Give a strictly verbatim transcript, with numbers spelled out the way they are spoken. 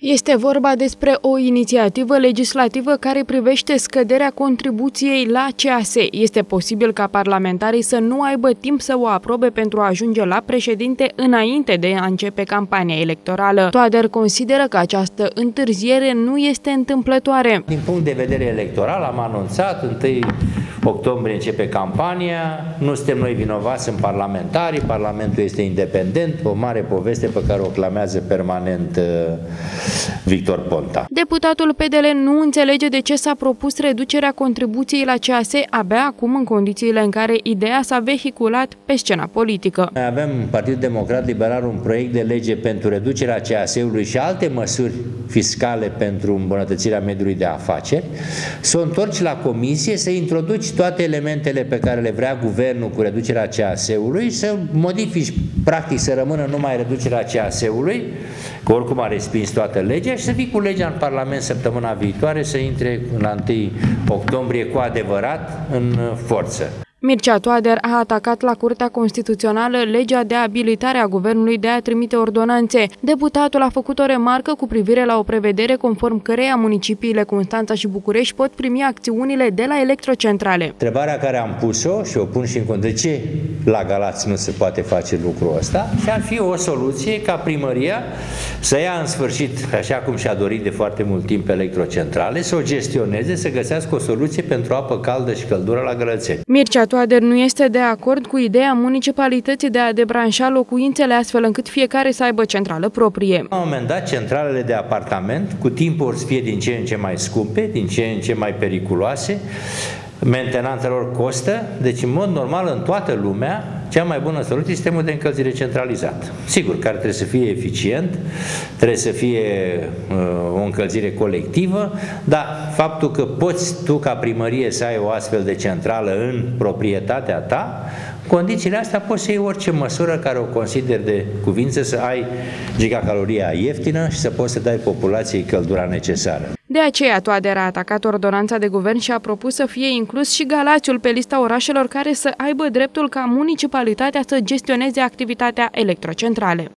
Este vorba despre o inițiativă legislativă care privește scăderea contribuției la C A S. Este posibil ca parlamentarii să nu aibă timp să o aprobe pentru a ajunge la președinte înainte de a începe campania electorală. Toader consideră că această întârziere nu este întâmplătoare. Din punct de vedere electoral am anunțat, întâi octombrie începe campania, nu suntem noi vinovați, sunt parlamentarii, Parlamentul este independent, o mare poveste pe care o clamează permanent uh, Victor Ponta. Deputatul P D L nu înțelege de ce s-a propus reducerea contribuției la C A S abia acum, în condițiile în care ideea s-a vehiculat pe scena politică. Noi avem în Partidul Democrat Liberal un proiect de lege pentru reducerea C A S-ului și alte măsuri fiscale pentru îmbunătățirea mediului de afaceri. Să o întorci la comisie, să introduci toate elementele pe care le vrea guvernul cu reducerea C A S-ului, să modifici, practic să rămână numai reducerea C A S-ului, că oricum a respins toată legea, și să vii cu legea în Parlament săptămâna viitoare, să intre la întâi octombrie cu adevărat în forță. Mircea Toader a atacat la Curtea Constituțională legea de abilitare a guvernului de a trimite ordonanțe. Deputatul a făcut o remarcă cu privire la o prevedere conform căreia municipiile Constanța și București pot primi acțiunile de la electrocentrale. Întrebarea care am pus-o și o pun și în cont, de ce la Galați nu se poate face lucrul ăsta? Și ar fi o soluție ca primăria să ia în sfârșit, așa cum și-a dorit de foarte mult timp, electrocentrale, să o gestioneze, să găsească o soluție pentru apă caldă și căldură la Gălățeni. Mircea Toader nu este de acord cu ideea municipalității de a debranșa locuințele astfel încât fiecare să aibă centrală proprie. La un moment dat, centralele de apartament cu timpul or să fie din ce în ce mai scumpe, din ce în ce mai periculoase, mentenanța lor costă, deci în mod normal în toată lumea cea mai bună soluție este sistemul de încălzire centralizat. Sigur, care trebuie să fie eficient, trebuie să fie uh, o încălzire colectivă, dar faptul că poți tu ca primărie să ai o astfel de centrală în proprietatea ta, condițiile astea poți să iei orice măsură care o consideri de cuvință, să ai gigacaloria ieftină și să poți să dai populației căldura necesară. De aceea, Toader a atacat ordonanța de guvern și a propus să fie inclus și Galațiul pe lista orașelor care să aibă dreptul ca municipalitatea să gestioneze activitatea electrocentrale.